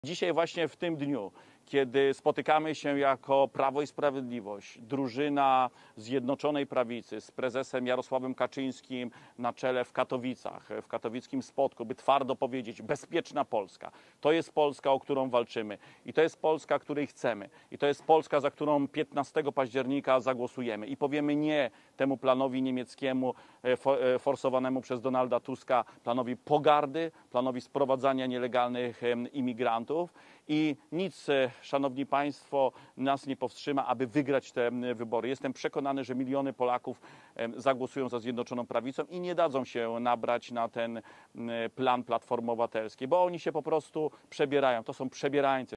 Dzisiaj właśnie w tym dniu, kiedy spotykamy się jako Prawo i Sprawiedliwość, drużyna Zjednoczonej Prawicy z prezesem Jarosławem Kaczyńskim na czele w Katowicach, w katowickim Spodku, by twardo powiedzieć: bezpieczna Polska. To jest Polska, o którą walczymy i to jest Polska, której chcemy i to jest Polska, za którą 15 października zagłosujemy i powiemy nie temu planowi niemieckiemu forsowanemu przez Donalda Tuska, planowi pogardy, planowi sprowadzania nielegalnych imigrantów i nic, szanowni państwo, nas nie powstrzyma, aby wygrać te wybory. Jestem przekonany, że miliony Polaków zagłosują za Zjednoczoną Prawicą i nie dadzą się nabrać na ten plan Platformy Obywatelskiej, bo oni się po prostu przebierają. To są przebierańcy.